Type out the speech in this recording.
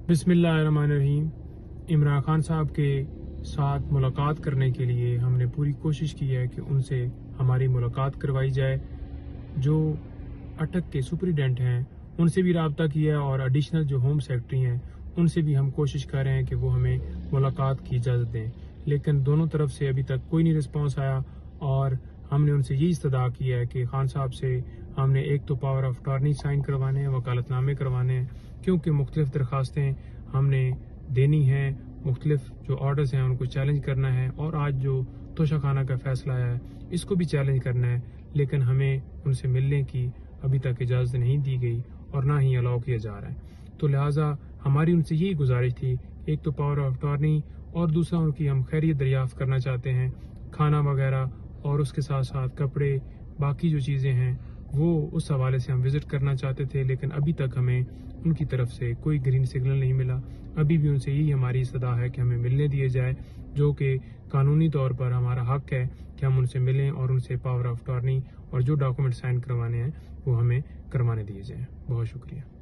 बिस्मिल्लाहिर्रहमानिर्रहीम। इमरान खान साहब के साथ मुलाकात करने के लिए हमने पूरी कोशिश की है कि उनसे हमारी मुलाकात करवाई जाए। जो अटक के सुपरिटेंडेंट हैं उनसे भी रब्ता किया है और एडिशनल जो होम सेक्रेटरी हैं उनसे भी हम कोशिश कर रहे हैं कि वो हमें मुलाकात की इजाज़त दें, लेकिन दोनों तरफ से अभी तक कोई नहीं रिस्पॉन्स आया। और हमने उनसे यही इस्तदा किया है कि खान साहब से हमने एक तो पावर ऑफ अटॉर्नी साइन करवाने हैं, वकालतनामे करवाने हैं, क्योंकि मुख्तलिफ दरख्वास्तें हमने देनी हैं, मुख्तलिफ जो ऑर्डर्स हैं उनको चैलेंज करना है, और आज जो तोशाखाना का फैसला आया है इसको भी चैलेंज करना है, लेकिन हमें उनसे मिलने की अभी तक इजाज़त नहीं दी गई और ना ही अलाउ किया जा रहा है। तो लिहाजा हमारी उनसे यही गुजारिश थी, एक तो पावर ऑफ अटॉर्नी और दूसरा उनकी हम खैरियत दरियाफ्त करना चाहते हैं, खाना वगैरह और उसके साथ साथ कपड़े, बाकी जो चीज़ें हैं वो उस हवाले से हम विज़िट करना चाहते थे, लेकिन अभी तक हमें उनकी तरफ से कोई ग्रीन सिग्नल नहीं मिला। अभी भी उनसे यही हमारी इस्तदा है कि हमें मिलने दिए जाए, जो कि कानूनी तौर पर हमारा हक है कि हम उनसे मिलें और उनसे पावर ऑफ अटॉर्नी और जो डॉक्यूमेंट साइन करवाने हैं वो हमें करवाने दिए जाएँ। बहुत शुक्रिया।